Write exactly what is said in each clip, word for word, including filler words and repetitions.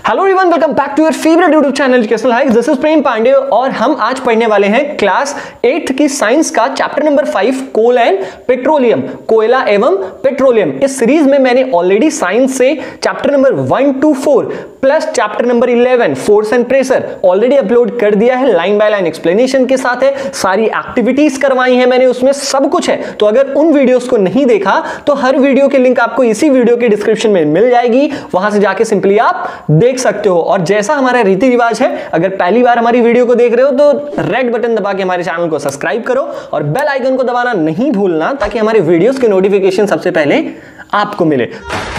Hello everyone, welcome back to your favourite YouTube channel Educational Hikes. This is Prem Pandey और हम आज पढ़ने वाले हैं क्लास एट्थ की साइंस का chapter number five, coal and petroleum, कोयला एवं पेट्रोलियम। इस सीरीज में मैंने ऑलरेडी साइंस से chapter number one two four plus chapter number eleven, force and pressure, already upload कर दिया है। लाइन बाय लाइन एक्सप्लेनेशन के साथ है, सारी एक्टिविटीज करवाई है मैंने, उसमें सब कुछ है। तो अगर उन वीडियोस को नहीं देखा तो हर वीडियो की लिंक आपको इसी वीडियो के डिस्क्रिप्शन में मिल जाएगी, वहां से जाके सिंपली आप देख सकते हो। और जैसा हमारा रीति रिवाज है, अगर पहली बार हमारी वीडियो को देख रहे हो तो रेड बटन दबा के हमारे चैनल को सब्सक्राइब करो और बेल आइकन को दबाना नहीं भूलना, ताकि हमारे वीडियोस के नोटिफिकेशन सबसे पहले आपको मिले।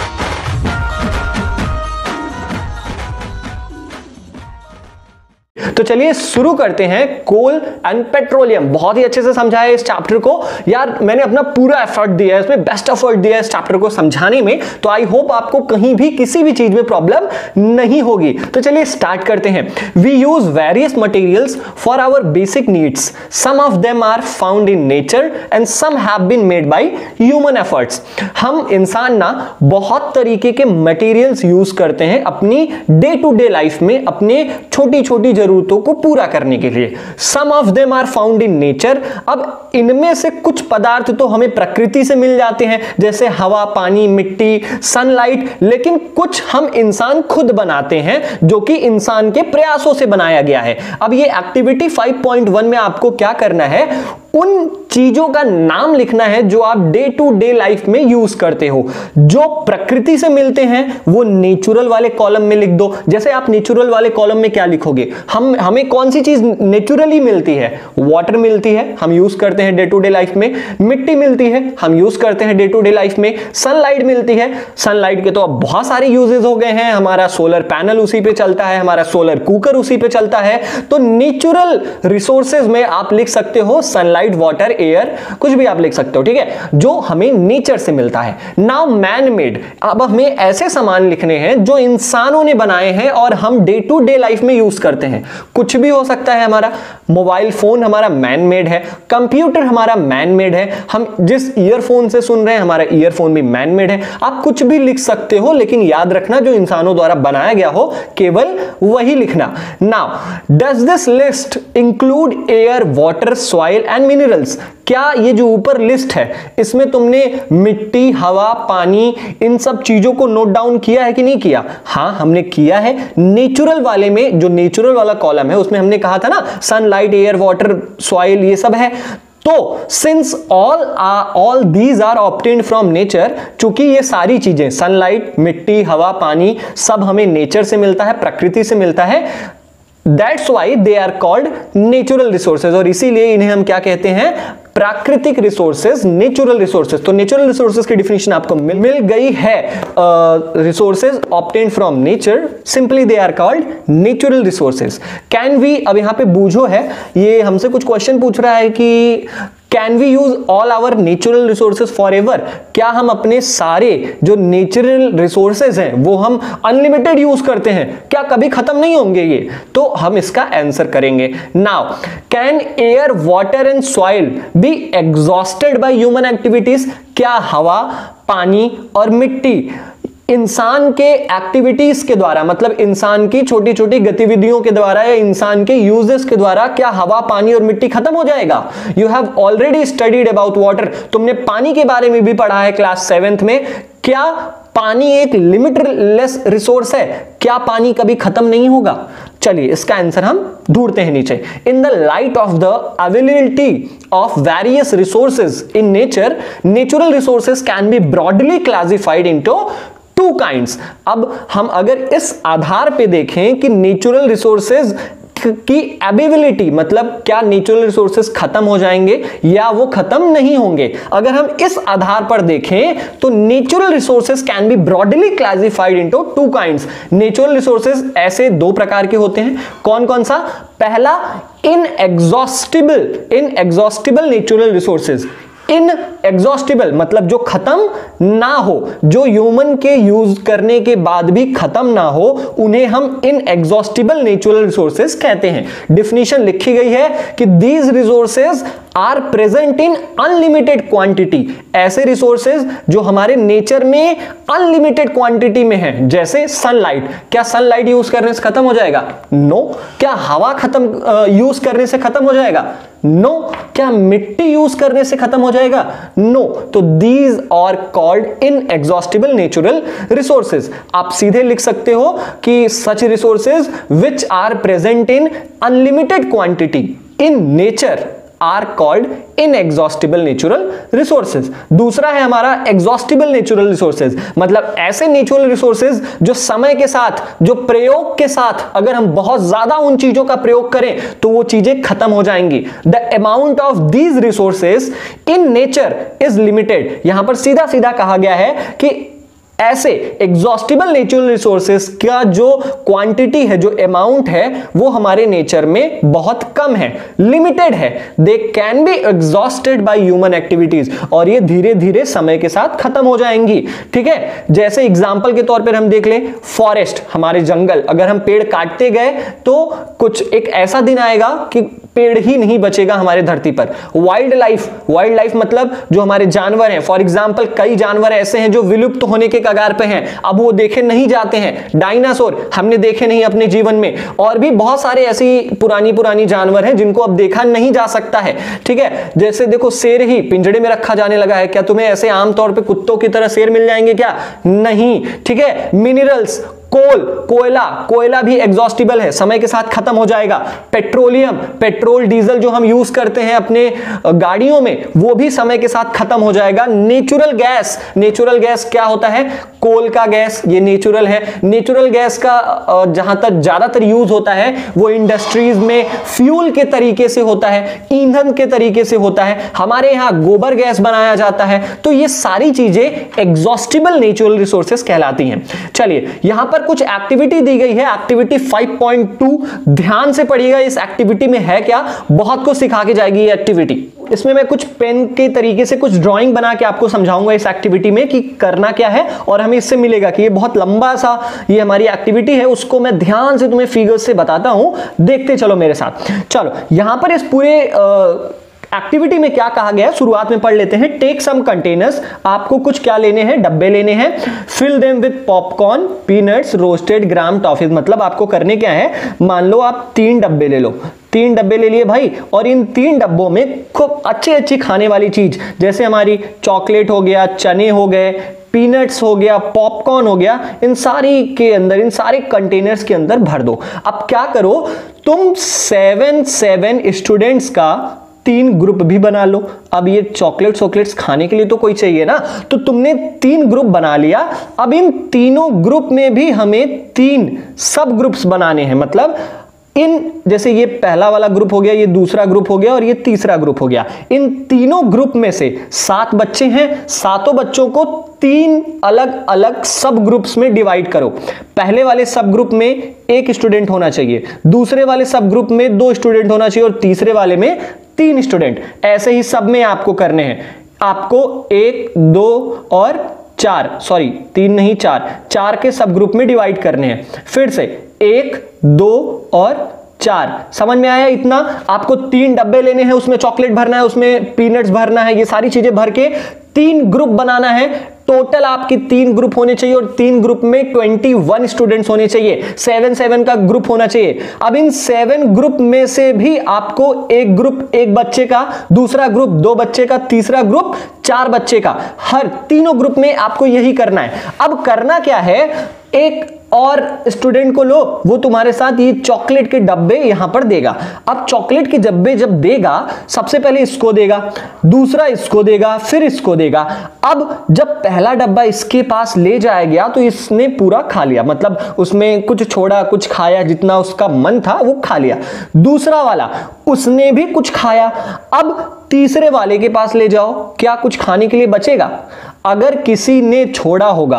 तो चलिए शुरू करते हैं। कोल एंड पेट्रोलियम बहुत ही अच्छे से समझा है इस चैप्टर को। यार मैंने अपना पूरा एफर्ट दिया है, इसमें बेस्ट एफर्ट दिया है इस चैप्टर को समझाने में, तो आई होप आपको कहीं भी किसी भी चीज में प्रॉब्लम नहीं होगी। तो चलिए स्टार्ट करते हैं। We use various materials for our basic needs, some of them are found in nature and some have been made by human efforts. हम इंसान ना बहुत तरीके के मटेरियल्स यूज करते हैं अपनी डे टू डे लाइफ में, अपने छोटी छोटी जरूरतों को पूरा करने के लिए। Some of them are found in nature. अब इनमें से कुछ पदार्थ तो हमें प्रकृति से मिल जाते हैं, जैसे हवा, पानी, मिट्टी, सनलाइट, लेकिन कुछ हम इंसान खुद बनाते हैं जो कि इंसान के प्रयासों से बनाया गया है। अब ये एक्टिविटी फाइव पॉइंट वन में आपको क्या करना है, उन चीजों का नाम लिखना है जो आप डे टू डे लाइफ में यूज करते हो। जो प्रकृति से मिलते हैं वो नेचुरल वाले कॉलम में लिख दो। जैसे आप नेचुरल वाले कॉलम में क्या लिखोगे, हम हमें कौन सी चीज नेचुरली मिलती है? वाटर मिलती है, हम यूज करते हैं डे टू डे लाइफ में। मिट्टी मिलती है, हम यूज करते हैं डे टू डे लाइफ में। सनलाइट मिलती है, सनलाइट के तो अब बहुत सारे यूजेस हो गए हैं, हमारा सोलर पैनल उसी पे चलता है, हमारा सोलर कुकर उसी पे चलता है। तो नेचुरल रिसोर्सेज में आप लिख सकते हो सनलाइट, वाटर, एयर, कुछ भी आप लिख सकते हो, ठीक है, जो हमें नेचर से मिलता है। नाउ मैन मेड, अब हमें ऐसे सामान लिखने हैं जो इंसानों ने बनाए हैं और हम डे टू डे लाइफ में यूज करते हैं। कुछ भी हो सकता है, हमारा मोबाइल फोन हमारा मैन मेड है, कंप्यूटर हमारा मैन मेड है, हम जिस ईयरफोन से सुन रहे हैं हमारा ईयरफोन भी मैन मेड है। आप कुछ भी लिख सकते हो, लेकिन याद रखना जो इंसानों द्वारा बनाया गया हो केवल वही लिखना। Now does this list include air, water, soil and minerals? क्या ये जो ऊपर लिस्ट है इसमें तुमने मिट्टी, हवा, पानी, इन सब चीजों को नोट डाउन किया है कि नहीं किया? हाँ, हमने किया है। नेचुरल वाले में, जो नेचुरल वाला कॉलम है उसमें हमने कहा था ना सनलाइट, एयर, वाटर, सॉइल, ये सब है। तो since all all these are obtained from nature, चूंकि ये सारी चीजें सनलाइट, मिट्टी, हवा, पानी सब हमें नेचर से मिलता है, प्रकृति से मिलता है, that's why they are called natural resources. और इसीलिए इन्हें हम क्या कहते हैं? प्राकृतिक रिसोर्सेज, नेचुरल रिसोर्सेज। तो नेचुरल रिसोर्सेज की डिफिनेशन आपको मिल, मिल गई है। Resources obtained from nature, simply they are called natural resources. Can we, अब यहां पे बूझो है, ये हमसे कुछ क्वेश्चन पूछ रहा है कि can we use all our natural resources forever? क्या हम अपने सारे जो नेचुरल रिसोर्सेज हैं वो हम अनलिमिटेड यूज करते हैं? क्या कभी खत्म नहीं होंगे ये? तो हम इसका आंसर करेंगे। Now can air, water and soil be exhausted by human activities? क्या हवा, पानी और मिट्टी इंसान के एक्टिविटीज के द्वारा, मतलब इंसान की छोटी छोटी गतिविधियों के द्वारा या इंसान के यूजेस के द्वारा, क्या हवा, पानी और मिट्टी खत्म हो जाएगा? You have already studied about water, तुमने पानी के बारे में भी पढ़ा है क्लास सेवेंथ में। क्या पानी एक लिमिटलेस रिसोर्स है? क्या पानी कभी खत्म नहीं होगा? चलिए इसका आंसर हम ढूंढते हैं नीचे। In the light of the availability of various resources in nature, natural resources can be broadly classified into two kinds. अब हम अगर इस आधार पे देखें कि नेचुरल रिसोर्सेज की एबिलिटी, मतलब क्या नेचुरल रिसोर्सेज खत्म हो जाएंगे या वो खत्म नहीं होंगे, अगर हम इस आधार पर देखें तो natural resources can be broadly classified into two kinds. Natural resources ऐसे दो प्रकार के होते हैं। कौन कौन सा? पहला, inexhaustible, inexhaustible natural resources. Inexhaustible मतलब जो खत्म ना हो, जो ह्यूमन के यूज करने के बाद भी खत्म ना हो, उन्हें हम इन एग्जॉस्टिबल नेचुरल रिसोर्सेज कहते हैं। डिफिनीशन लिखी गई है कि these resources are present in unlimited quantity, ऐसे रिसोर्सेज जो हमारे नेचर में अनलिमिटेड क्वांटिटी में है, जैसे सनलाइट। क्या सनलाइट यूज करने से खत्म हो जाएगा? नो। क्या हवा खत्म यूज करने से खत्म हो जाएगा? नो। क्या मिट्टी यूज करने से खत्म हो जाएगा? नो। तो these are called inexhaustible natural resources. आप सीधे लिख सकते हो कि such resources which are present in unlimited quantity in nature are called inexhaustible natural resources. दूसरा है हमारा एग्जॉस्टिबल नेचुरल रिसोर्सेज, मतलब ऐसे नेचुरल रिसोर्सेज जो समय के साथ, जो प्रयोग के साथ, अगर हम बहुत ज्यादा उन चीजों का प्रयोग करें तो वो चीजें खत्म हो जाएंगी। The amount of these resources in nature is limited. यहां पर सीधा सीधा कहा गया है कि ऐसे एग्जॉस्टिबल नेचुरल रिसोर्सेज का जो क्वांटिटी है, जो अमाउंट है, वो हमारे नेचर में बहुत कम है, लिमिटेड है। They can be exhausted by human activities, और ये धीरे धीरे समय के साथ खत्म हो जाएंगी। ठीक है, जैसे एग्जांपल के तौर पर हम देख लें फॉरेस्ट, हमारे जंगल, अगर हम पेड़ काटते गए तो कुछ एक ऐसा दिन आएगा कि पेड़ ही नहीं बचेगा हमारे धरती पर। वाइल्ड लाइफ, वाइल्ड लाइफ मतलब जो हमारे जानवर हैं, फॉर एग्जांपल कई जानवर ऐसे हैं जो विलुप्त होने के कगार पे हैं, अब वो देखे नहीं जाते हैं। डायनासोर हमने देखे नहीं अपने जीवन में, और भी बहुत सारे ऐसी पुरानी पुरानी जानवर हैं जिनको अब देखा नहीं जा सकता है। ठीक है, जैसे देखो शेर ही पिंजड़े में रखा जाने लगा है। क्या तुम्हें ऐसे आमतौर पे कुत्तों की तरह शेर मिल जाएंगे क्या? नहीं। ठीक है, मिनरल्स, कोल, कोयला, कोयला भी एग्जॉस्टिबल है, समय के साथ खत्म हो जाएगा। पेट्रोलियम, पेट्रोल डीजल जो हम यूज करते हैं अपने गाड़ियों में, वो भी समय के साथ खत्म हो जाएगा। नेचुरल गैस, नेचुरल गैस क्या होता है? कोल का गैस, ये नेचुरल है। नेचुरल गैस का जहां तक ज्यादातर यूज होता है वो इंडस्ट्रीज में फ्यूल के तरीके से होता है, ईंधन के तरीके से होता है। हमारे यहाँ गोबर गैस बनाया जाता है। तो ये सारी चीजें एग्जॉस्टिबल नेचुरल रिसोर्सेज कहलाती हैं। चलिए, यहां पर कुछ एक्टिविटी दी गई है, एक्टिविटी फाइव पॉइंट टू, ध्यान से पढ़िएगा। इस एक्टिविटी में है क्या, बहुत कुछ सिखा के जाएगी ये एक्टिविटी। इसमें मैं कुछ पेन के तरीके से कुछ ड्राइंग बना के आपको समझाऊंगा इस एक्टिविटी में कि करना क्या है, और हमें इससे मिलेगा कि ये बहुत लंबा सा ये हमारी एक्टिविटी है, उसको मैं ध्यान से तुम्हें फिगर्स से बताता हूं, देखते चलो मेरे साथ। चलो, यहां पर इस पूरे आ, एक्टिविटी में क्या कहा गया है, शुरुआत में पढ़ लेते हैं। टेक सम कंटेनर्स, आपको कुछ क्या लेने हैं, डब्बे लेने हैं। Fill them with popcorn, peanuts, roasted gram toffees. मतलब आपको करने क्या है, मान लो आप तीन डब्बे ले लो, तीन डब्बे ले लिए भाई, और इन तीन डब्बों में खूब अच्छी अच्छी खाने वाली चीज, जैसे हमारी चॉकलेट हो गया, चने हो गए, पीनट्स हो गया, पॉपकॉर्न हो गया, इन सारी के अंदर, इन सारे कंटेनर्स के अंदर भर दो। अब क्या करो, तुम सेवन सेवन स्टूडेंट्स का तीन ग्रुप भी बना लो। अब ये चॉकलेट चॉकलेट्स खाने के लिए तो कोई चाहिए ना, तो तुमने तीन ग्रुप बना लिया। अब इन तीनों ग्रुप में भी हमें तीन सब ग्रुप्स बनाने हैं। मतलब इन, जैसे ये पहला वाला ग्रुप हो गया, ये दूसरा ग्रुप हो गया, और ये तीसरा ग्रुप हो गया। इन तीनों ग्रुप में से सात बच्चे हैं, सातों बच्चों को तीन अलग अलग सब ग्रुप्स में डिवाइड करो। पहले वाले सब ग्रुप में एक स्टूडेंट होना चाहिए, दूसरे वाले सब ग्रुप में दो स्टूडेंट होना चाहिए, और तीसरे वाले में तीन स्टूडेंट। ऐसे ही सब में आपको करने हैं। आपको एक, दो और चार, सॉरी तीन नहीं चार, चार के सब ग्रुप में डिवाइड करने हैं। फिर से एक, दो और चार। समझ में आया इतना? आपको तीन डब्बे लेने हैं, उसमें चॉकलेट भरना है, उसमें पीनट्स भरना है, ये सारी चीजें भर के तीन ग्रुप बनाना है। टोटल आपके तीन ग्रुप होने चाहिए, और तीन ग्रुप में इक्कीस स्टूडेंट्स होने चाहिए। सेवन सेवन का ग्रुप होना चाहिए। अब इन सेवन ग्रुप में से भी आपको एक ग्रुप एक बच्चे का, दूसरा ग्रुप दो बच्चे का, तीसरा ग्रुप चार बच्चे का, हर तीनों ग्रुप में आपको यही करना है। अब करना क्या है, एक और स्टूडेंट को लो, वो तुम्हारे साथ ये चॉकलेट के डब्बे यहां पर देगा। अब चॉकलेट के डब्बे जब देगा, सबसे पहले इसको देगा, दूसरा इसको देगा, फिर इसको देगा। अब जब पहला डब्बा इसके पास ले जाया गया तो इसने पूरा खा लिया, मतलब उसमें कुछ छोड़ा, कुछ खाया, जितना उसका मन था वो खा लिया। दूसरा वाला, उसने भी कुछ खाया। अब तीसरे वाले के पास ले जाओ, क्या कुछ खाने के लिए बचेगा? अगर किसी ने छोड़ा होगा,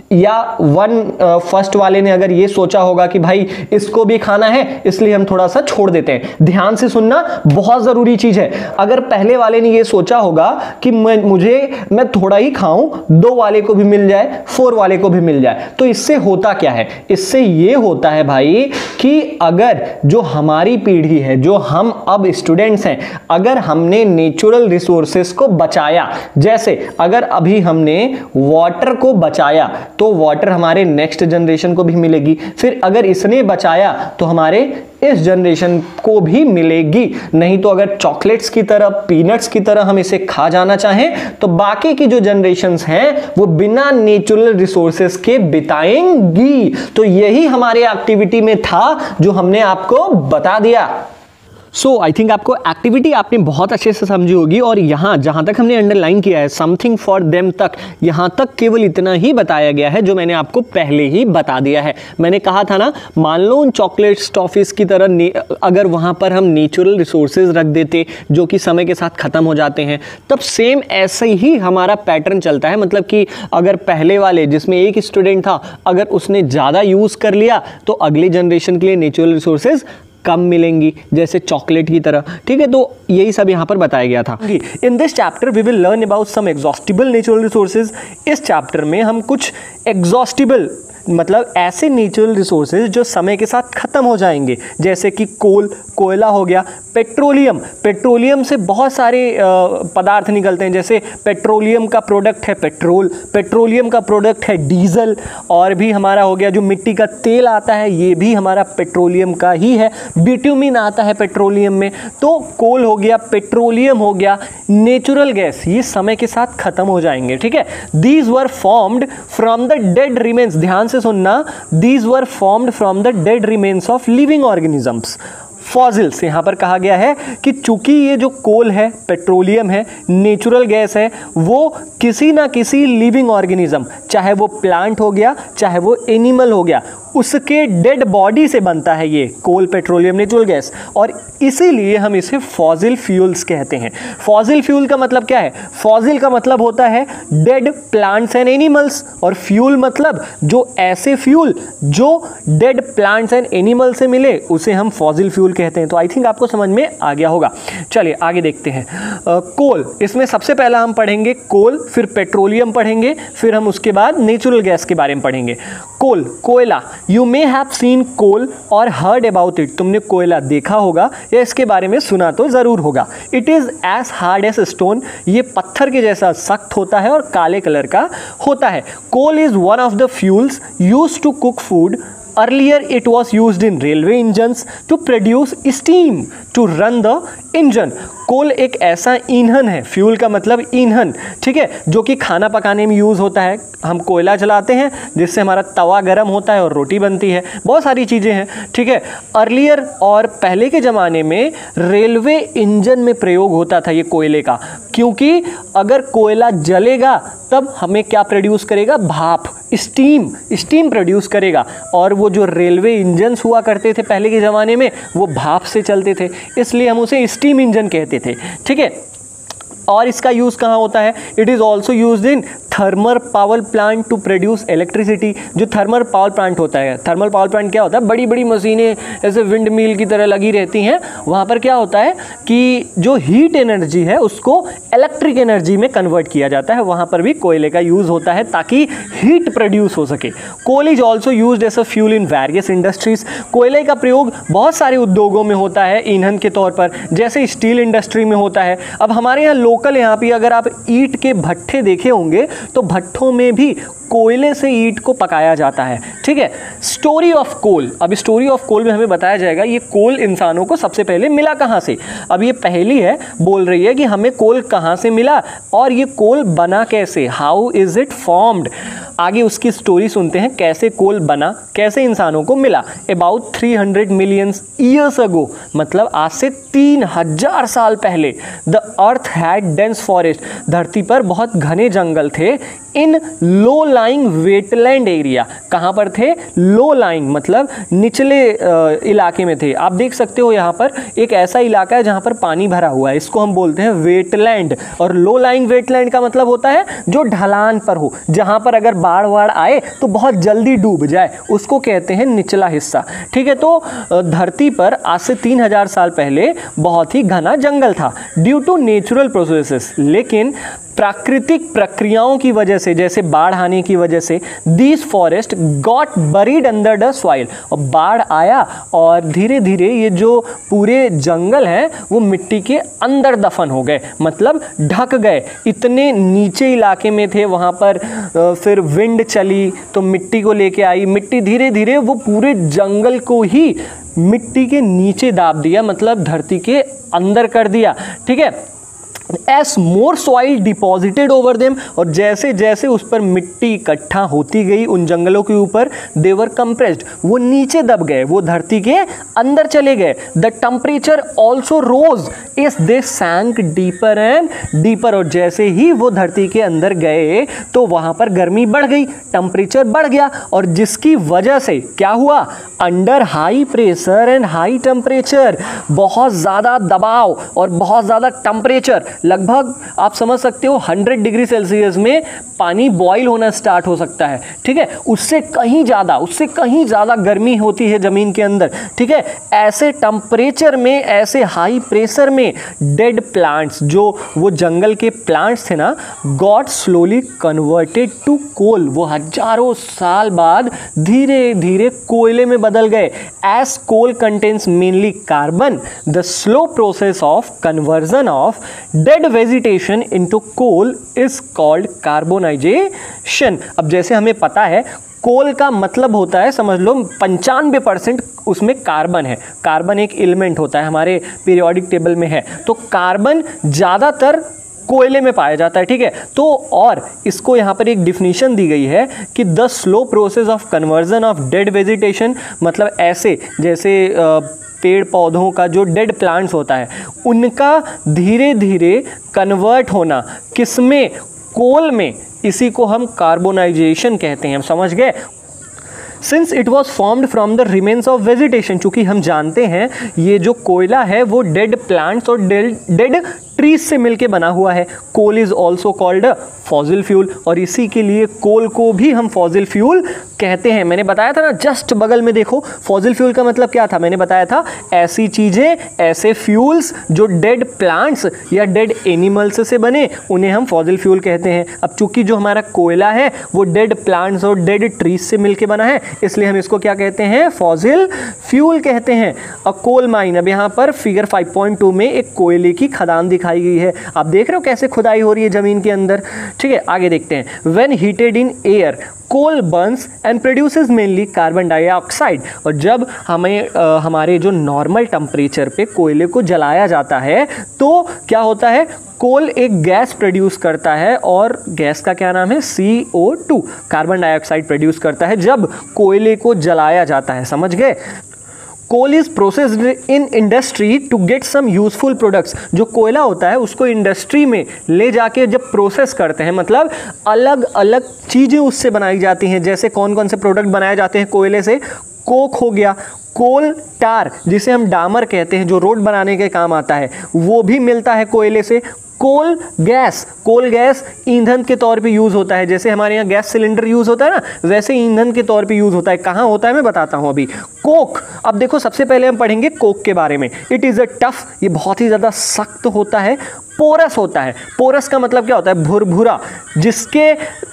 या वन फर्स्ट वाले ने अगर ये सोचा होगा कि भाई इसको भी खाना है इसलिए हम थोड़ा सा छोड़ देते हैं। ध्यान से सुनना, बहुत जरूरी चीज है। अगर पहले वाले ने ये सोचा होगा कि मैं मुझे मैं थोड़ा ही खाऊं, दो वाले को भी मिल जाए, फोर वाले को भी मिल जाए, तो इससे होता क्या है? इससे ये होता है भाई कि अगर जो हमारी पीढ़ी है, जो हम अब स्टूडेंट्स हैं, अगर हमने नेचुरल रिसोर्सेस को बचाया, जैसे अगर अभी हमने वाटर को बचाया तो वाटर हमारे नेक्स्ट जनरेशन को भी मिलेगी, फिर अगर इसने बचाया तो हमारे इस जनरेशन को भी मिलेगी। नहीं तो अगर चॉकलेट्स की तरह, पीनट्स की तरह हम इसे खा जाना चाहें तो बाकी की जो जनरेशन्स हैं वो बिना नेचुरल रिसोर्सेस के बिताएंगी। तो यही हमारे एक्टिविटी में था जो हमने आपको बता दिया। सो आई थिंक आपको एक्टिविटी आपने बहुत अच्छे से समझी होगी। और यहाँ जहाँ तक हमने अंडरलाइन किया है समथिंग फॉर देम तक, यहाँ तक केवल इतना ही बताया गया है जो मैंने आपको पहले ही बता दिया है। मैंने कहा था ना, मान लो उन चॉकलेट्स टॉफीज़ की तरह अगर वहाँ पर हम नेचुरल रिसोर्सेज रख देते जो कि समय के साथ ख़त्म हो जाते हैं, तब सेम ऐसे ही हमारा पैटर्न चलता है। मतलब कि अगर पहले वाले जिसमें एक स्टूडेंट था, अगर उसने ज़्यादा यूज़ कर लिया तो अगली जनरेशन के लिए नेचुरल रिसोर्सेज कम मिलेंगी, जैसे चॉकलेट की तरह। ठीक है, तो यही सब यहाँ पर बताया गया था। In this chapter we will learn about some exhaustible natural resources. इस चैप्टर में हम कुछ एग्जॉस्टिबल मतलब ऐसे नेचुरल रिसोर्सेज जो समय के साथ ख़त्म हो जाएंगे, जैसे कि कोल, कोयला हो गया, पेट्रोलियम, पेट्रोलियम से बहुत सारे पदार्थ निकलते हैं, जैसे पेट्रोलियम का प्रोडक्ट है पेट्रोल, पेट्रोलियम का प्रोडक्ट है डीजल, और भी हमारा हो गया जो मिट्टी का तेल आता है ये भी हमारा पेट्रोलियम का ही है, बिट्यूमिन आता है पेट्रोलियम में। तो कोल हो गया, पेट्रोलियम हो गया, नेचुरल गैस, ये समय के साथ ख़त्म हो जाएंगे। ठीक है, these were formed from the dead remains, ध्यान से सुनना, these were formed from the dead remains of living organisms. Fossils, यहाँ पर कहा गया है कि चूंकि ये जो कोल है, पेट्रोलियम है, नेचुरल गैस है, वो किसी ना किसी लिविंग ऑर्गेनिज्म, चाहे वो प्लांट हो गया चाहे वो एनिमल हो गया, उसके डेड बॉडी से बनता है ये कोल, पेट्रोलियम, नेचुरल गैस, और इसीलिए हम इसे फॉसिल फ्यूल्स कहते हैं। फॉसिल फ्यूल का मतलब क्या है? फॉसिल का मतलब होता है डेड प्लांट्स एंड एनिमल्स, और फ्यूल मतलब जो ऐसे फ्यूल जो डेड प्लांट्स एंड एनिमल से मिले उसे हम फॉसिल फ्यूल कहते हैं। तो आई थिंक आपको समझ में आ गया होगा। चलिए आगे देखते हैं। कोल, इसमें सबसे पहला हम पढ़ेंगे कोल, फिर पेट्रोलियम पढ़ेंगे, फिर हम उसके बाद नेचुरल गैस के बारे में पढ़ेंगे। कोल, कोयला, you may have seen coal और हर्ड अबाउट इट, तुमने कोयला देखा होगा या इसके बारे में सुना तो ज़रूर होगा। It is as hard as stone, ये पत्थर के जैसा सख्त होता है और काले कलर का होता है। Coal is one of the fuels used to cook food. Earlier it was used in railway engines to produce steam to run the engine. Coal एक ऐसा ईंधन है, फ्यूल का मतलब ईंधन, ठीक है, जो कि खाना पकाने में यूज़ होता है। हम कोयला जलाते हैं जिससे हमारा तवा गर्म होता है और रोटी बनती है, बहुत सारी चीज़ें हैं। ठीक है, अर्लियर और पहले के ज़माने में रेलवे इंजन में प्रयोग होता था ये कोयले का, क्योंकि अगर कोयला जलेगा तब हमें क्या प्रोड्यूस करेगा? भाप, स्टीम, स्टीम प्रोड्यूस करेगा। और वो जो रेलवे इंजन्स हुआ करते थे पहले के ज़माने में वो भाप से चलते थे, इसलिए हम उसे स्टीम इंजन कहते थे। ठीक है, और इसका यूज़ कहाँ होता है? It is also used in thermal power plant to produce electricity. जो थर्मल पावर प्लांट होता है, थर्मल पावर प्लांट क्या होता है? बड़ी बड़ी मशीनें ऐसे विंड मिल की तरह लगी रहती हैं, वहाँ पर क्या होता है कि जो हीट एनर्जी है उसको इलेक्ट्रिक एनर्जी में कन्वर्ट किया जाता है, वहाँ पर भी कोयले का यूज़ होता है ताकि हीट प्रोड्यूस हो सके। Coal is also used as a fuel in various industries. कोयले का प्रयोग बहुत सारे उद्योगों में होता है ईंधन के तौर पर, जैसे स्टील इंडस्ट्री में होता है। अब हमारे यहाँ लोकल यहाँ पे अगर आप ईंट के भट्ठे देखे होंगे तो भट्ठों में भी कोयले से ईंट को पकाया जाता है। ठीक है, स्टोरी ऑफ कोल, अब स्टोरी ऑफ कोल में हमें बताया जाएगा ये कोल इंसानों को सबसे पहले मिला कहाँ से। अब ये पहली है, बोल रही है कि हमें कोल कहाँ से मिला और ये कोल बना कैसे, हाउ इज इट फॉर्म्ड। आगे उसकी स्टोरी सुनते हैं, कैसे कोल बना, कैसे इंसानों को मिला। About three hundred million years ago, मतलब आज से तीन हजार साल पहले, the earth had dense forest, धरती पर बहुत घने जंगल थे। In low lying wetland area. कहां पर थे? लो लाइंग मतलब निचले इलाके में थे। आप देख सकते हो यहां पर एक ऐसा इलाका है जहां पर पानी भरा हुआ है, इसको हम बोलते हैं वेटलैंड। और लो लाइंग वेटलैंड का मतलब होता है जो ढलान पर हो, जहां पर अगर बाढ़ वाढ़ आए तो बहुत जल्दी डूब जाए, उसको कहते हैं निचला हिस्सा। ठीक है, तो धरती पर आज से तीन हजार साल पहले बहुत ही घना जंगल था ड्यू टू नेचुरल प्रोसेसेस, लेकिन प्राकृतिक प्रक्रियाओं की वजह से, जैसे बाढ़ आने की वजह से, these forest got buried under the soil. और बाढ़ आया और धीरे धीरे ये जो पूरे जंगल हैं वो मिट्टी के अंदर दफन हो गए, मतलब ढक गए। इतने नीचे इलाके में थे, वहाँ पर फिर विंड चली तो मिट्टी को लेके आई, मिट्टी धीरे धीरे वो पूरे जंगल को ही मिट्टी के नीचे दाब दिया, मतलब धरती के अंदर कर दिया। ठीक है, as more soil deposited over them, और जैसे जैसे उस पर मिट्टी इकट्ठा होती गई उन जंगलों के ऊपर, देवर कंप्रेस्ड, वो नीचे दब गए, वो धरती के अंदर चले गए। The temperature also rose as they sank deeper and deeper, और जैसे ही वो धरती के अंदर गए तो वहां पर गर्मी बढ़ गई, टेम्परेचर बढ़ गया, और जिसकी वजह से क्या हुआ? Under high pressure and high temperature, बहुत ज़्यादा दबाव और बहुत ज़्यादा टेम्परेचर, लगभग आप समझ सकते हो हंड्रेड डिग्री सेल्सियस में पानी बॉईल होना स्टार्ट हो सकता है। ठीक है, उससे कहीं ज़्यादा उससे कहीं ज़्यादा गर्मी होती है ज़मीन के अंदर। ठीक है, ऐसे टेम्परेचर में, ऐसे हाई प्रेशर में डेड प्लांट्स, जो वो जंगल के प्लांट्स थे ना, got slowly converted to coal, वो हजारों साल बाद धीरे धीरे कोयले में बदल गए। As coal contains mainly carbon, the slow process of conversion of dead vegetation into coal is called carbonisation. अब जैसे हमें पता है कोल का मतलब होता है, समझ लो पंचानवे परसेंट उसमें कार्बन है। कार्बन एक एलिमेंट होता है, हमारे पीरियोडिक टेबल में है, तो कार्बन ज़्यादातर कोयले में पाया जाता है। ठीक है, तो और इसको यहाँ पर एक डिफिनीशन दी गई है कि the slow process of conversion of dead vegetation, मतलब ऐसे जैसे आ, पेड़ पौधों का जो डेड प्लांट्स होता है उनका धीरे धीरे कन्वर्ट होना किसमें? कोल में, इसी को हम कार्बोनाइजेशन कहते हैं। हम समझ गए? Since it was formed from the remains of vegetation, चूंकि हम जानते हैं ये जो कोयला है वो डेड प्लांट्स और डेड डेड ट्रीज से मिलके बना हुआ है। Coal is also called fossil fuel, और इसी के लिए कोल को भी हम फॉसिल फ्यूल कहते हैं। मैंने बताया था ना, जस्ट बगल में देखो, फॉसिल फ्यूल का मतलब क्या था? मैंने बताया था ऐसी चीज़ें, ऐसे फ्यूल्स जो डेड प्लांट्स या डेड एनिमल्स से बने, उन्हें हम फॉसिल फ्यूल कहते हैं। अब चूंकि जो हमारा कोयला है वो डेड प्लांट्स और डेड ट्रीज से मिलके बना है, इसलिए हम इसको क्या कहते हैं? फॉसिल फ्यूल कहते हैं। अ कोल माइन, अब यहाँ पर फिगर फाइव पॉइंट टू में एक कोयले की खदान दिखाई गई है। आप देख रहे हो कैसे खुदाई हो रही है जमीन के अंदर। ठीक है, आगे देखते हैं। When heated in air coal burns and produces mainly carbon dioxide, और जब हमें आ, हमारे जो नॉर्मल टेम्परेचर पे कोयले को जलाया जाता है तो क्या होता है? कोल एक गैस प्रोड्यूस करता है, और गैस का क्या नाम है? C O two, carbon dioxide produce करता है जब कोयले को जलाया जाता है। समझ गए? Coal is processed in industry to get some useful products, जो कोयला होता है उसको इंडस्ट्री में ले जाके जब प्रोसेस करते हैं, मतलब अलग अलग चीज़ें उससे बनाई जाती हैं। जैसे कौन कौन से प्रोडक्ट बनाए जाते हैं कोयले से? कोक हो गया, कोल टार जिसे हम डामर कहते हैं, जो रोड बनाने के काम आता है, वो भी मिलता है कोयले से। कोल गैस, कोल गैस ईंधन के तौर पे यूज़ होता है, जैसे हमारे यहाँ गैस सिलेंडर यूज़ होता है ना, वैसे ईंधन के तौर पे यूज़ होता है। कहाँ होता है मैं बताता हूँ अभी। कोक, अब देखो सबसे पहले हम पढ़ेंगे कोक के बारे में। इट इज़ अ टफ, ये बहुत ही ज़्यादा सख्त होता है, पोरस होता है। पोरस का मतलब क्या होता है? भुरभुरा, जिसके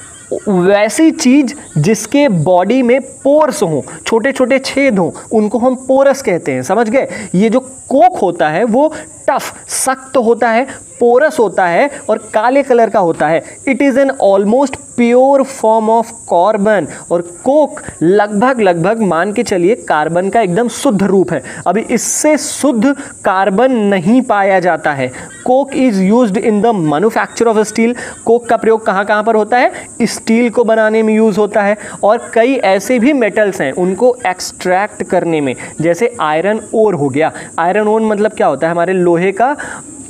वैसी चीज जिसके बॉडी में पोर्स हों, छोटे छोटे छेद हों, उनको हम पोरस कहते हैं। समझ गए? ये जो कोक होता है वो टफ, सख्त होता है, पोरस होता है और काले कलर का होता है। It is an almost pure form of carbon, और कोक लगभग लगभग मान के चलिए कार्बन का एकदम शुद्ध रूप है। अभी इससे शुद्ध कार्बन नहीं पाया जाता है। Coke is used in the manufacture of steel, coke का प्रयोग कहाँ कहाँ पर होता है? स्टील को बनाने में यूज़ होता है, और कई ऐसे भी मेटल्स हैं उनको एक्सट्रैक्ट करने में, जैसे आयरन ओर हो गया। आयरन ओर मतलब क्या होता है? हमारे लोहे का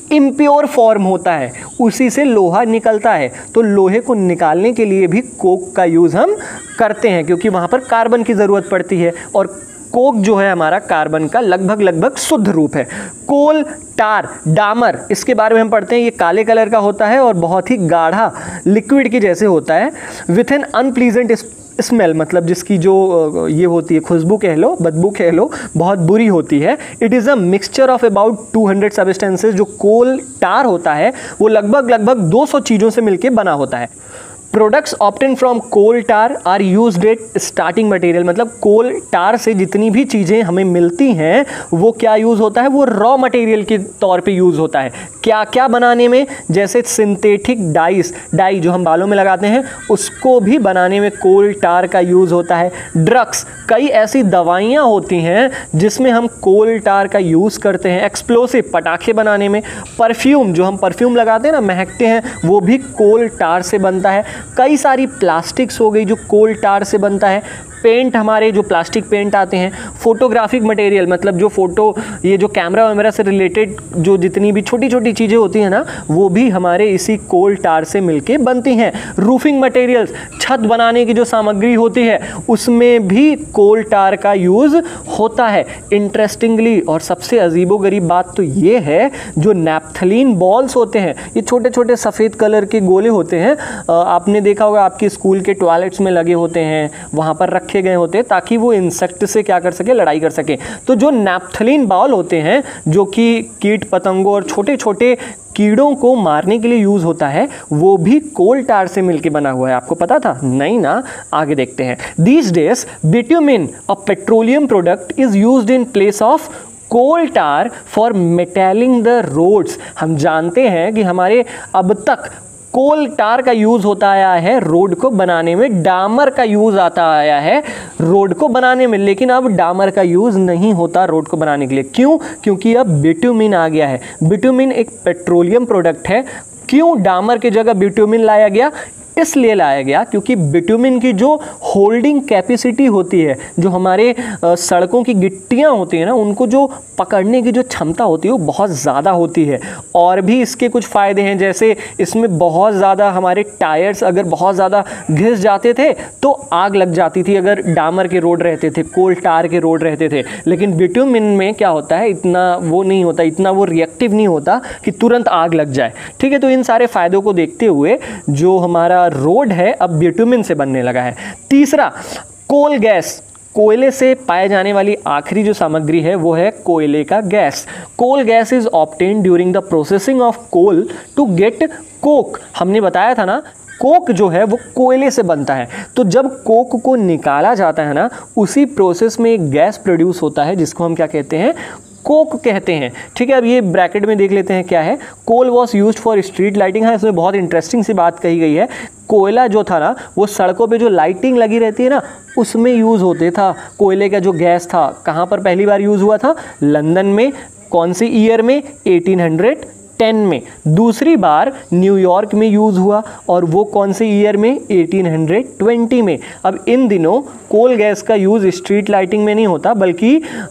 इम्प्योर फॉर्म होता है, उसी से लोहा निकलता है। तो लोहे को निकालने के लिए भी कोक का यूज़ हम करते हैं, क्योंकि वहाँ पर कार्बन की ज़रूरत पड़ती है, और कोक जो है हमारा कार्बन का लगभग लगभग शुद्ध रूप है। कोल टार डामर, इसके बारे में हम पढ़ते हैं, ये काले कलर का होता है और बहुत ही गाढ़ा लिक्विड के जैसे होता है। विथ एन अनप्लीजेंट स्मेल, मतलब जिसकी जो ये होती है खुशबू कह लो, बदबू कह लो, बहुत बुरी होती है। It is a mixture of about two hundred substances. जो कोल टार होता है वो लगभग लगभग दो सौ चीज़ों से मिलकर बना होता है। Products obtained from coal tar are used at starting material, मतलब कोल टार से जितनी भी चीज़ें हमें मिलती हैं वो क्या यूज़ होता है, वो रॉ मटेरियल के तौर पे यूज़ होता है। क्या क्या बनाने में, जैसे सिंथेटिक डाइस, डाई जो हम बालों में लगाते हैं उसको भी बनाने में कोल टार का यूज़ होता है। ड्रग्स, कई ऐसी दवाइयाँ होती हैं जिसमें हम कोल टार का यूज़ करते हैं। एक्सप्लोसिव, पटाखे बनाने में। परफ्यूम, जो हम परफ्यूम लगाते हैं ना, महकते हैं, वो भी कोल टार से बनता है। कई सारी प्लास्टिक्स हो गई जो कोल टार से बनता है। पेंट, हमारे जो प्लास्टिक पेंट आते हैं। फोटोग्राफिक मटेरियल, मतलब जो फोटो, ये जो कैमरा वैमरा से रिलेटेड जो जितनी भी छोटी छोटी चीज़ें होती हैं ना, वो भी हमारे इसी कोल टार से मिलके बनती हैं। रूफिंग मटेरियल्स, छत बनाने की जो सामग्री होती है उसमें भी कोल टार का यूज़ होता है। इंटरेस्टिंगली, और सबसे अजीबोगरीब बात तो ये है, जो नैप्थलीन बॉल्स होते हैं, ये छोटे छोटे सफ़ेद कलर के गोले होते हैं, आपने देखा होगा आपके स्कूल के टॉयलेट्स में लगे होते हैं, वहाँ पर रखे गए होते हैं ताकि वो इंसेक्ट से क्या कर सके, लड़ाई कर सके। तो जो नैप्थलीन बॉल होते हैं, जो कि कीट पतंगों और छोटे छोटे कीड़ों को मारने के लिए यूज़ होता है, वो भी कोल टार से मिलके बना हुआ है। आपको पता था? नहीं ना, आगे देखते हैं। These days bitumen, a petroleum product, is used in place of coal tar for metalling the roads. हम जानते हैं कि हमारे अब तक कोल टार का यूज़ होता आया है रोड को बनाने में, डामर का यूज़ आता आया है रोड को बनाने में, लेकिन अब डामर का यूज़ नहीं होता रोड को बनाने के लिए। क्यों? क्योंकि अब बिट्यूमिन आ गया है। बिट्यूमिन एक पेट्रोलियम प्रोडक्ट है। क्यों डामर की जगह बिट्यूमिन लाया गया? इसलिए लाया गया क्योंकि बिट्यूमिन की जो होल्डिंग कैपेसिटी होती है, जो हमारे सड़कों की गिट्टियाँ होती हैं ना, उनको जो पकड़ने की जो क्षमता होती है वो बहुत ज़्यादा होती है। और भी इसके कुछ फ़ायदे हैं, जैसे इसमें बहुत ज़्यादा हमारे टायर्स अगर बहुत ज़्यादा घिस जाते थे तो आग लग जाती थी, अगर डामर के रोड रहते थे, कोल टार के रोड रहते थे। लेकिन बिट्यूमिन में क्या होता है, इतना वो नहीं होता, इतना वो रिएक्टिव नहीं होता कि तुरंत आग लग जाए। ठीक है, तो इन सारे फ़ायदों को देखते हुए जो हमारा रोड है अब बिट्यूमिन से बनने लगा है। तीसरा, कोल गैस, कोयले से पाए जाने वाली आखिरी जो सामग्री है वो है कोयले का गैस। Coal gas is obtained during the processing of coal to get coke. हमने बताया था ना, कोक जो है वो कोयले से बनता है। तो जब कोक को निकाला जाता है ना, उसी प्रोसेस में एक गैस प्रोड्यूस होता है जिसको हम क्या कहते हैं, कोक कहते हैं। ठीक है, अब ये ब्रैकेट में देख लेते हैं क्या है। Coal was used for street lighting. हाँ, इसमें बहुत इंटरेस्टिंग सी बात कही गई है। कोयला जो था ना, वो सड़कों पे जो लाइटिंग लगी रहती है ना, उसमें यूज़ होते था। कोयले का जो गैस था, कहाँ पर पहली बार यूज़ हुआ था? लंदन में। कौन सी ईयर में? एटीन हंड्रेड टेन में। दूसरी बार न्यूयॉर्क में यूज़ हुआ, और वो कौन से ईयर में? एटीन हंड्रेड ट्वेंटी में। अब इन दिनों कोल गैस का यूज़ स्ट्रीट लाइटिंग में नहीं होता, बल्कि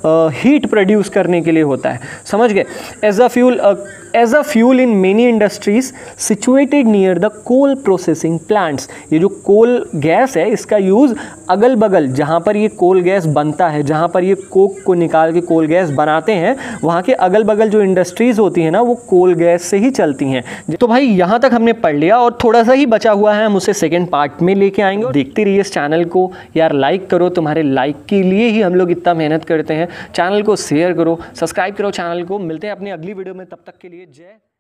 हीट प्रोड्यूस करने के लिए होता है। समझ गए? As a fuel as a fuel in many industries situated near the coal processing plants. ये जो कोल गैस है, इसका यूज़ अगल बगल जहाँ पर ये कोल गैस बनता है, जहाँ पर ये कोक को निकाल के कोल गैस बनाते हैं, वहाँ के अगल बगल जो इंडस्ट्रीज़ होती हैं ना, वो कोल गैस से ही चलती हैं। तो भाई यहाँ तक हमने पढ़ लिया, और थोड़ा सा ही बचा हुआ है, हम उसे सेकेंड पार्ट में लेके आएंगे। देखते रहिए इस चैनल को यार, लाइक करो, तुम्हारे लाइक के लिए ही हम लोग इतना मेहनत करते हैं। चैनल को शेयर करो, सब्सक्राइब करो चैनल को। मिलते हैं अपनी अगली वीडियो में, तब तक के लिए जय